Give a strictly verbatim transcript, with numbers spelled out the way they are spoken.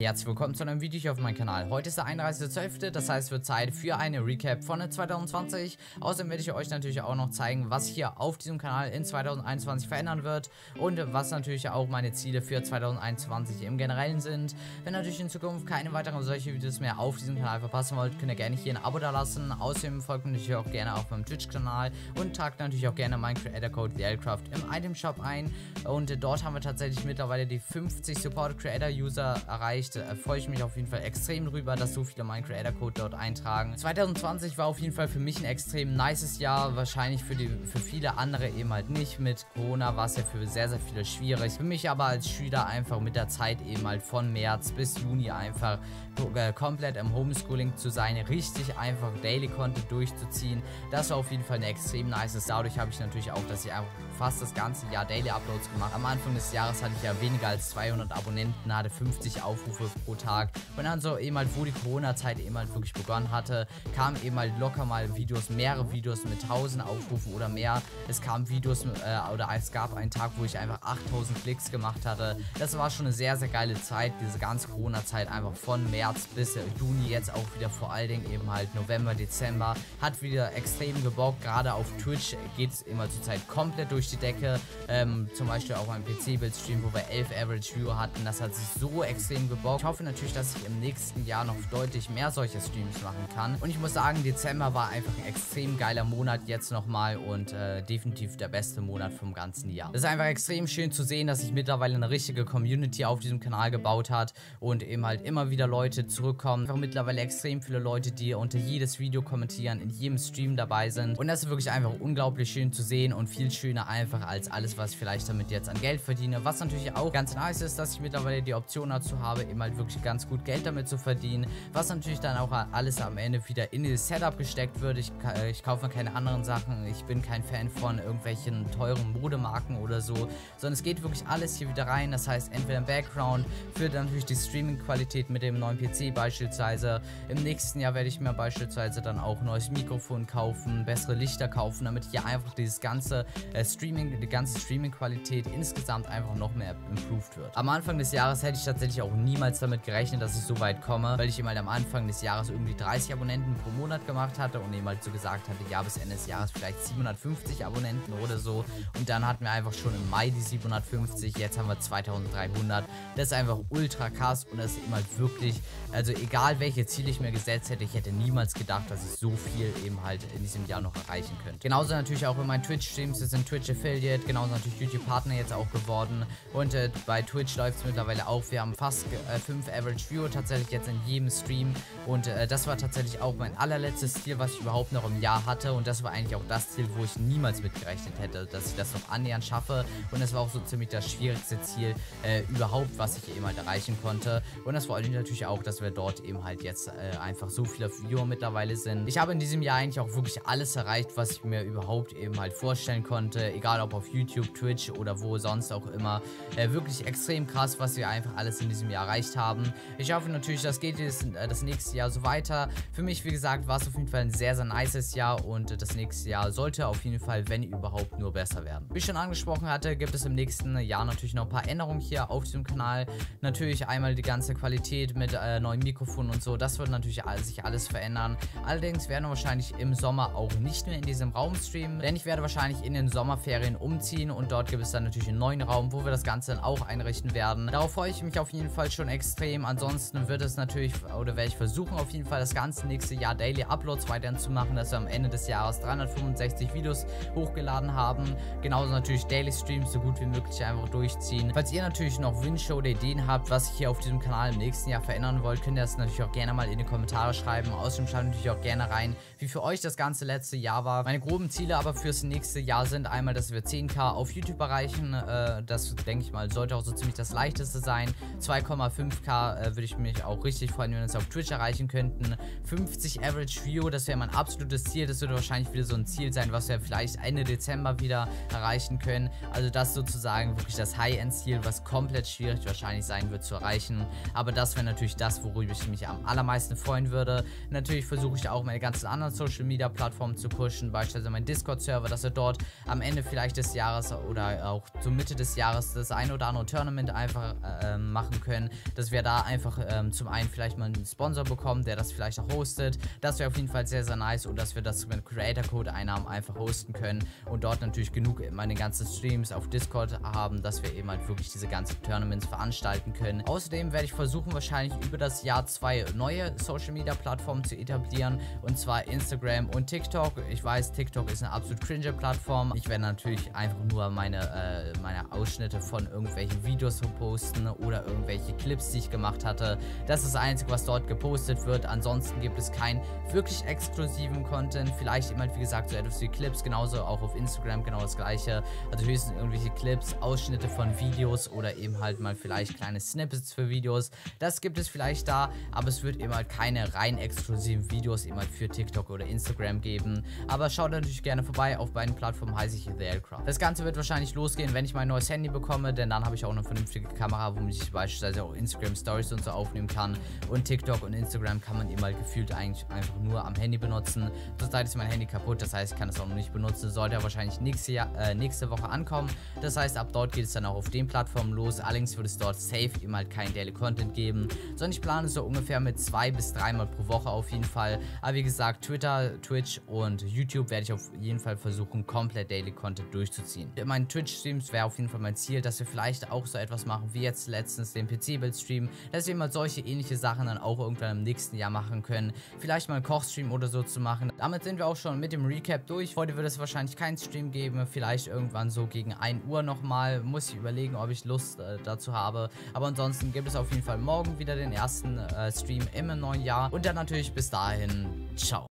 Herzlich willkommen zu einem Video hier auf meinem Kanal. Heute ist der einunddreißigste zwölfte, das heißt, es wird Zeit für eine Recap von zwanzig zwanzig. Außerdem werde ich euch natürlich auch noch zeigen, was hier auf diesem Kanal in zwanzig einundzwanzig verändern wird und was natürlich auch meine Ziele für zwanzig einundzwanzig im Generellen sind. Wenn ihr natürlich in Zukunft keine weiteren solche Videos mehr auf diesem Kanal verpassen wollt, könnt ihr gerne hier ein Abo da lassen. Außerdem folgt mir natürlich auch gerne auf meinem Twitch-Kanal und tragt natürlich auch gerne meinen Creator-Code TheAllCraft im Item Shop ein. Und dort haben wir tatsächlich mittlerweile die fünfzig Support Creator User erreicht. Da freue ich mich auf jeden Fall extrem drüber, dass so viele meinen Creator Code dort eintragen. zwanzig zwanzig war auf jeden Fall für mich ein extrem nices Jahr, wahrscheinlich für, die, für viele andere eben halt nicht. Mit Corona war es ja für sehr, sehr viele schwierig. Für mich aber als Schüler einfach mit der Zeit eben halt von März bis Juni einfach äh, komplett im Homeschooling zu sein, richtig einfach Daily Content durchzuziehen. Das war auf jeden Fall eine extrem nices. Dadurch habe ich natürlich auch, dass ich einfach fast das ganze Jahr Daily Uploads gemacht. Am Anfang des Jahres hatte ich ja weniger als zweihundert Abonnenten, hatte fünfzig Aufrufe pro Tag. Und dann so eben halt, wo die Corona-Zeit eben halt wirklich begonnen hatte, kamen eben halt locker mal Videos, mehrere Videos mit tausend Aufrufen oder mehr. Es kamen Videos äh, oder es gab einen Tag, wo ich einfach achttausend Klicks gemacht hatte. Das war schon eine sehr, sehr geile Zeit, diese ganze Corona-Zeit einfach von März bis Juni, jetzt auch wieder vor allen Dingen eben halt November, Dezember, hat wieder extrem gebockt. Gerade auf Twitch geht es immer zur Zeit komplett durch die Decke. Ähm, zum Beispiel auch ein P C-Bild-Stream, wo wir elf Average Viewer hatten. Das hat sich so extrem gebockt. Ich hoffe natürlich, dass ich im nächsten Jahr noch deutlich mehr solche Streams machen kann. Und ich muss sagen, Dezember war einfach ein extrem geiler Monat jetzt nochmal und äh, definitiv der beste Monat vom ganzen Jahr. Es ist einfach extrem schön zu sehen, dass sich mittlerweile eine richtige Community auf diesem Kanal gebaut hat und eben halt immer wieder Leute zurückkommen. Einfach mittlerweile extrem viele Leute, die unter jedes Video kommentieren, in jedem Stream dabei sind. Und das ist wirklich einfach unglaublich schön zu sehen und viel schöner einfach als alles, was ich vielleicht damit jetzt an Geld verdiene. Was natürlich auch ganz nice ist, dass ich mittlerweile die Option dazu habe, eben halt wirklich ganz gut Geld damit zu verdienen. Was natürlich dann auch alles am Ende wieder in das Setup gesteckt wird. Ich, ich kaufe keine anderen Sachen. Ich bin kein Fan von irgendwelchen teuren Modemarken oder so, sondern es geht wirklich alles hier wieder rein. Das heißt, entweder im Background für dann natürlich die Streaming-Qualität mit dem neuen P C beispielsweise. Im nächsten Jahr werde ich mir beispielsweise dann auch ein neues Mikrofon kaufen, bessere Lichter kaufen, damit hier einfach dieses ganze äh, Streaming, die ganze Streaming-Qualität insgesamt einfach noch mehr improved wird. Am Anfang des Jahres hätte ich tatsächlich auch niemals damit gerechnet, dass ich so weit komme, weil ich eben halt am Anfang des Jahres irgendwie dreißig Abonnenten pro Monat gemacht hatte und eben halt so gesagt hatte, ja, bis Ende des Jahres vielleicht siebenhundertfünfzig Abonnenten oder so. Und dann hatten wir einfach schon im Mai die siebenhundertfünfzig, jetzt haben wir zweitausenddreihundert. Das ist einfach ultra krass und das ist eben halt wirklich, also egal welche Ziele ich mir gesetzt hätte, ich hätte niemals gedacht, dass ich so viel eben halt in diesem Jahr noch erreichen könnte. Genauso natürlich auch in meinen Twitch-Streams, wir sind Twitch Affiliate, genauso natürlich YouTube-Partner jetzt auch geworden und äh, bei Twitch läuft es mittlerweile auch. Wir haben fast äh, fünf Average Viewer tatsächlich jetzt in jedem Stream und äh, das war tatsächlich auch mein allerletztes Ziel, was ich überhaupt noch im Jahr hatte und das war eigentlich auch das Ziel, wo ich niemals mit gerechnet hätte, dass ich das noch annähernd schaffe und das war auch so ziemlich das schwierigste Ziel äh, überhaupt, was ich eben halt erreichen konnte und das freut mich natürlich auch, dass wir dort eben halt jetzt äh, einfach so viele Viewer mittlerweile sind. Ich habe in diesem Jahr eigentlich auch wirklich alles erreicht, was ich mir überhaupt eben halt vorstellen konnte, egal ob auf YouTube, Twitch oder wo sonst auch immer. Äh, wirklich extrem krass, was wir einfach alles in diesem Jahr erreicht haben. Ich hoffe natürlich, das geht jetzt, äh, das nächste Jahr so weiter. Für mich, wie gesagt, war es auf jeden Fall ein sehr, sehr nices Jahr und äh, das nächste Jahr sollte auf jeden Fall, wenn überhaupt, nur besser werden. Wie ich schon angesprochen hatte, gibt es im nächsten Jahr natürlich noch ein paar Änderungen hier auf diesem Kanal. Natürlich einmal die ganze Qualität mit äh, neuen Mikrofonen und so. Das wird natürlich alles, sich alles verändern. Allerdings werden wir wahrscheinlich im Sommer auch nicht mehr in diesem Raum streamen, denn ich werde wahrscheinlich in den Sommerferien umziehen und dort gibt es dann natürlich einen neuen Raum, wo wir das Ganze dann auch einrichten werden. Darauf freue ich mich auf jeden Fall schon extrem. Ansonsten wird es natürlich, oder werde ich versuchen auf jeden Fall das ganze nächste Jahr Daily Uploads weiterhin zu machen, dass wir am Ende des Jahres dreihundertfünfundsechzig Videos hochgeladen haben. Genauso natürlich Daily Streams so gut wie möglich einfach durchziehen. Falls ihr natürlich noch Wünsche oder Ideen habt, was ich hier auf diesem Kanal im nächsten Jahr verändern wollt, könnt ihr das natürlich auch gerne mal in die Kommentare schreiben. Außerdem schreibt natürlich auch gerne rein, wie für euch das ganze letzte Jahr war. Meine groben Ziele aber fürs nächste Jahr sind einmal, dass wir zehn K auf YouTube erreichen. Äh, das denke ich mal, sollte auch so ziemlich das leichteste sein. zwei Komma fünf K äh, würde ich mich auch richtig freuen, wenn wir es auf Twitch erreichen könnten. fünfzig Average View, das wäre mein absolutes Ziel. Das würde wahrscheinlich wieder so ein Ziel sein, was wir vielleicht Ende Dezember wieder erreichen können. Also das sozusagen wirklich das High-End-Ziel, was komplett schwierig wahrscheinlich sein wird zu erreichen. Aber das wäre natürlich das, worüber ich mich am allermeisten freuen würde. Natürlich versuche ich auch meine ganzen anderen Social-Media-Plattformen zu pushen, beispielsweise mein Discord-Server, dass wir dort am Ende vielleicht des Jahres oder auch zur Mitte des Jahres das ein oder andere Tournament einfach äh, machen können. dass wir da einfach ähm, zum einen vielleicht mal einen Sponsor bekommen, der das vielleicht auch hostet. Das wäre auf jeden Fall sehr, sehr nice, und dass wir das mit Creator Code Einnahmen einfach hosten können und dort natürlich genug meine ganzen Streams auf Discord haben, dass wir eben halt wirklich diese ganzen Tournaments veranstalten können. Außerdem werde ich versuchen, wahrscheinlich über das Jahr zwei neue Social Media Plattformen zu etablieren, und zwar Instagram und TikTok. Ich weiß, TikTok ist eine absolut cringe Plattform. Ich werde natürlich einfach nur meine, äh, meine Ausschnitte von irgendwelchen Videos posten oder irgendwelche Clips, die ich gemacht hatte. Das ist das Einzige, was dort gepostet wird. Ansonsten gibt es keinen wirklich exklusiven Content. Vielleicht immer, wie gesagt, so etwas wie Clips, genauso auch auf Instagram genau das gleiche. Also höchstens irgendwelche Clips, Ausschnitte von Videos oder eben halt mal vielleicht kleine Snippets für Videos. Das gibt es vielleicht da, aber es wird eben halt keine rein exklusiven Videos eben halt für TikTok oder Instagram geben. Aber schaut natürlich gerne vorbei. Auf beiden Plattformen heiße ich The Aircraft. Das Ganze wird wahrscheinlich losgehen, wenn ich mein neues Handy bekomme, denn dann habe ich auch eine vernünftige Kamera, womit ich beispielsweise auch Instagram Stories und so aufnehmen kann. Und TikTok und Instagram kann man eben halt gefühlt eigentlich einfach nur am Handy benutzen. Zurzeit ist mein Handy kaputt, das heißt, ich kann es auch noch nicht benutzen. Sollte er wahrscheinlich nächste, Jahr, äh, nächste Woche ankommen. Das heißt, ab dort geht es dann auch auf den Plattformen los. Allerdings wird es dort safe eben halt kein Daily Content geben, sondern ich plane so ungefähr mit zwei bis dreimal pro Woche auf jeden Fall. Aber wie gesagt, Twitter, Twitch und YouTube werde ich auf jeden Fall versuchen, komplett Daily Content durchzuziehen. In meinen Twitch-Streams wäre auf jeden Fall mein Ziel, dass wir vielleicht auch so etwas machen wie jetzt letztens den P C-Build-Stream, dass wir mal solche ähnliche Sachen dann auch irgendwann im nächsten Jahr machen können. Vielleicht mal einen Kochstream oder so zu machen. Damit sind wir auch schon mit dem Recap durch. Heute wird es wahrscheinlich keinen Stream geben, vielleicht irgendwann so gegen ein Uhr nochmal. Muss ich überlegen, ob ich Lust äh, dazu habe. Aber ansonsten gibt es auf jeden Fall morgen wieder den ersten äh, Stream im neuen Jahr. Und dann natürlich bis dahin, ciao.